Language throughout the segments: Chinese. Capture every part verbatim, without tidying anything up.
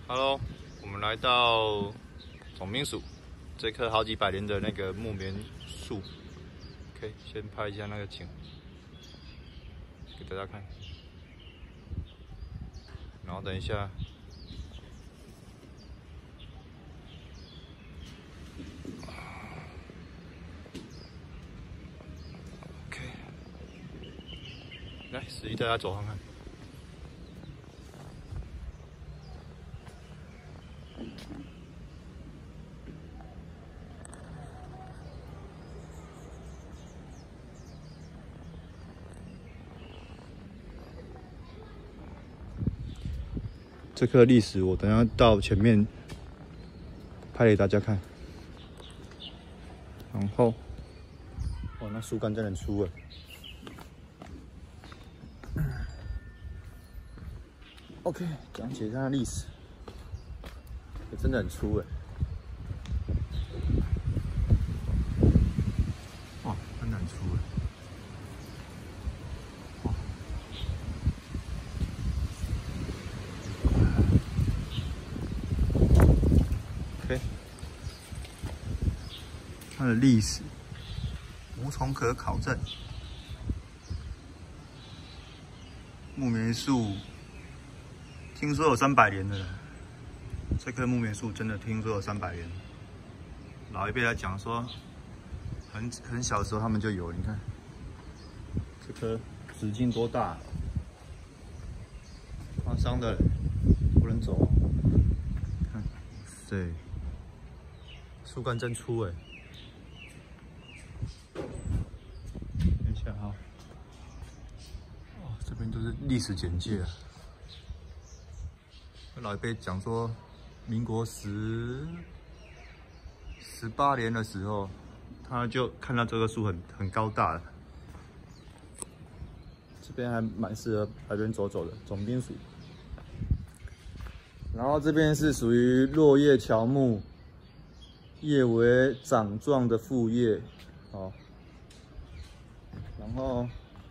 Hello， 我们来到总兵署，这棵好几百年的那个木棉树。OK， 先拍一下那个景，给大家看。然后等一下，来，实际带大家走看看。这棵历史，我等一下到前面拍给大家看。然后，哇，那树干真的很粗哎。 OK， 讲解一下历史，真的很粗哎！哇，真的很粗哎！哇 ，OK， 它的历史无从可考证。木棉树。 听说有三百年了，这棵木棉树真的听说有三百年。老一辈来讲说，很很小的时候他们就有，你看，这棵直径多大，刮伤的，不能走。看，对，树干真粗哎。等一下哈，哇，这边都是历史简介啊。 老一辈讲说，民国十十八年的时候，他就看到这棵树很很高大了。这边还蛮适合海边走走的，总兵署。然后这边是属于落叶乔木，叶为掌状的复叶，哦。然后。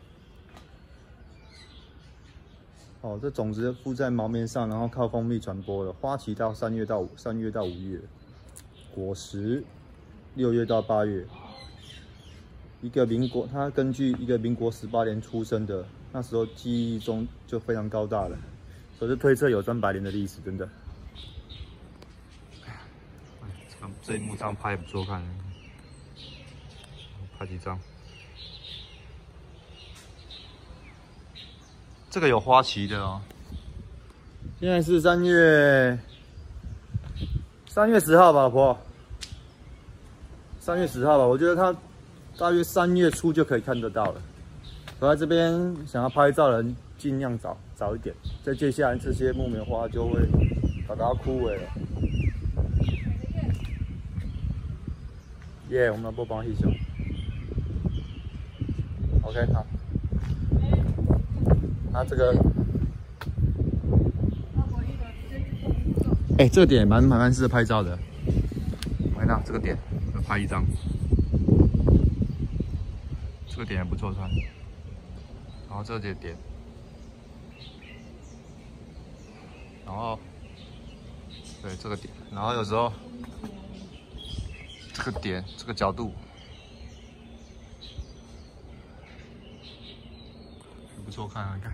哦，这种子附在毛棉上，然后靠风力传播的。花期到三月到五三月到五月，果实六月到八月。一个民国，他根据一个民国十八年出生的，那时候记忆中就非常高大了，所以推测有三百年的历史，真的。这一幕这样拍也不错看，拍几张。 这个有花期的哦。现在是三月三月十号吧，老婆。三月十号吧，我觉得它大约三月初就可以看得到了。我在这边想要拍照的人，尽量早早一点。再接下来这些木棉花就会搞到枯萎了。耶、yeah, 我们要播放一首。OK， 好。 它这个，哎、欸，这个点蛮蛮蛮适合拍照的。我看到这个点，拍一张。这个点也不错看。然后这个点，然后，对这个点，然后有时候这个点这个角度。 不错看啊，你看，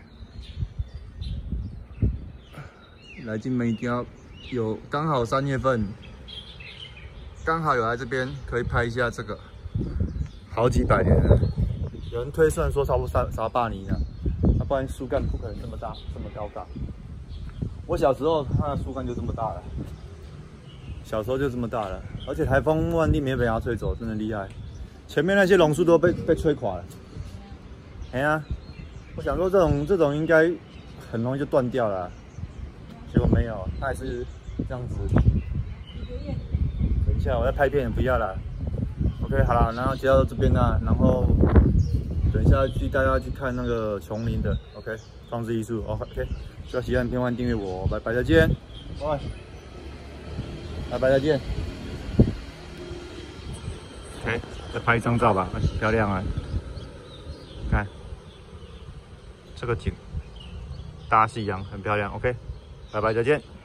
来金门一定要有，刚好三月份，刚好有来这边可以拍一下这个，好几百年了。有人推算说差不多三三百年了，那不然树干不可能这么大，这么高大。我小时候它的树干就这么大了，小时候就这么大了，而且台风万定没被它吹走，真的厉害。前面那些榕树都被被吹垮了，哎呀。 我想说这种这种应该很容易就断掉了，结果没有，它还是这样子。等一下，我要拍片，不要了。OK， 好了，然后接到这边呢，然后等一下去带大家去看那个琼林的 OK 装置艺术 OK， 需要喜欢片欢迎订阅我，拜拜再见，拜拜拜再见。OK， 再拍一张照吧，漂亮啊，看。 这个景，大夕阳很漂亮。OK， 拜拜，再见。